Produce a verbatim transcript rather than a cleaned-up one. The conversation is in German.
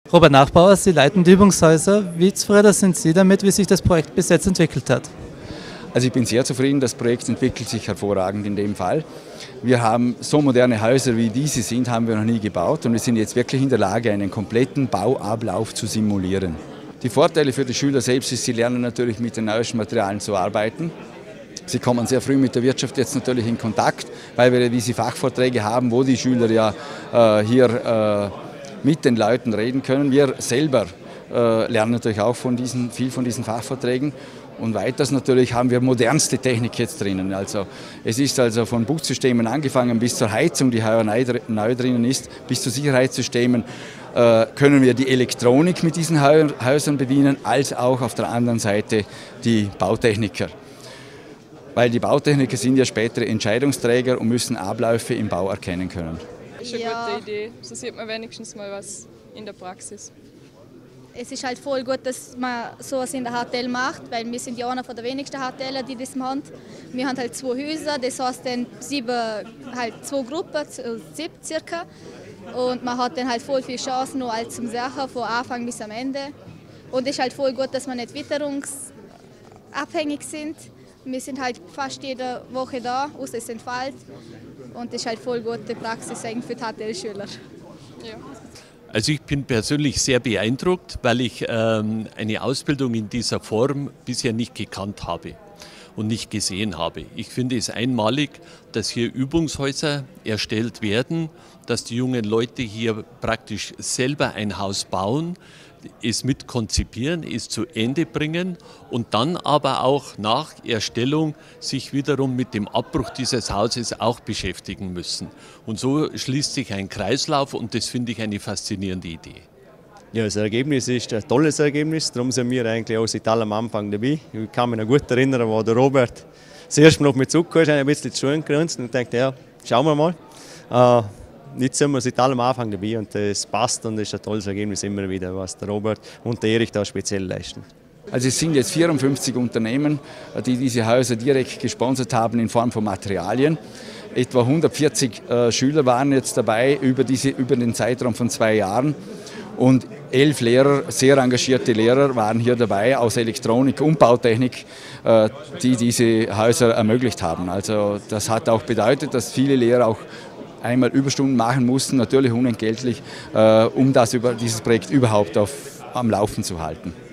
Robert Nachbauer, Sie leiten die Übungshäuser. Wie zufrieden sind Sie damit, wie sich das Projekt bis jetzt entwickelt hat? Also ich bin sehr zufrieden, das Projekt entwickelt sich hervorragend in dem Fall. Wir haben so moderne Häuser, wie diese sind, haben wir noch nie gebaut und wir sind jetzt wirklich in der Lage, einen kompletten Bauablauf zu simulieren. Die Vorteile für die Schüler selbst ist, sie lernen natürlich mit den neuesten Materialien zu arbeiten. Sie kommen sehr früh mit der Wirtschaft jetzt natürlich in Kontakt, weil wir ja diese Fachvorträge haben, wo die Schüler ja äh, hier äh, mit den Leuten reden können. Wir selber äh, lernen natürlich auch von diesen, viel von diesen Fachvorträgen. Und weiters natürlich haben wir modernste Technik jetzt drinnen. Also es ist also von Bootssystemen angefangen bis zur Heizung, die heuer neu drinnen ist, bis zu Sicherheitssystemen äh, können wir die Elektronik mit diesen Häusern bedienen, als auch auf der anderen Seite die Bautechniker. Weil die Bautechniker sind ja spätere Entscheidungsträger und müssen Abläufe im Bau erkennen können. Das ist eine ja. gute Idee, so sieht man wenigstens mal was in der Praxis. Es ist halt voll gut, dass man sowas in der H T L macht, weil wir sind ja einer der wenigsten H T Ler, die das machen. Wir haben halt zwei Häuser, das heißt dann sieben, halt zwei Gruppen, sieben circa. Und man hat dann halt voll viele Chancen noch als zum Sachen, von Anfang bis am Ende. Und es ist halt voll gut, dass wir nicht witterungsabhängig sind. Wir sind halt fast jede Woche da, außer es entfällt. Und das ist halt voll gute Praxis für die H T L-Schüler. Ja. Also ich bin persönlich sehr beeindruckt, weil ich ähm, eine Ausbildung in dieser Form bisher nicht gekannt habe und nicht gesehen habe. Ich finde es einmalig, dass hier Übungshäuser erstellt werden, dass die jungen Leute hier praktisch selber ein Haus bauen, es mit konzipieren, es zu Ende bringen und dann aber auch nach Erstellung sich wiederum mit dem Abbruch dieses Hauses auch beschäftigen müssen. Und so schließt sich ein Kreislauf und das finde ich eine faszinierende Idee. Ja, das Ergebnis ist ein tolles Ergebnis, darum sind wir eigentlich auch seit allem Anfang dabei. Ich kann mich noch gut erinnern, als der Robert das erste Mal auf mich zurückkam, habe ich ein bisschen die Schuhe gerunzt und dachte, ja, schauen wir mal. Äh, Jetzt sind wir seit allem Anfang dabei und es passt und es ist ein tolles Ergebnis immer wieder, was der Robert und der Erich da speziell leisten. Also es sind jetzt vierundfünfzig Unternehmen, die diese Häuser direkt gesponsert haben in Form von Materialien. Etwa hundertvierzig äh, Schüler waren jetzt dabei über, diese, über den Zeitraum von zwei Jahren. Und elf Lehrer, sehr engagierte Lehrer, waren hier dabei aus Elektronik und Bautechnik, äh, die diese Häuser ermöglicht haben. Also das hat auch bedeutet, dass viele Lehrer auch einmal Überstunden machen mussten, natürlich unentgeltlich, äh, um das über dieses Projekt überhaupt auf, am Laufen zu halten.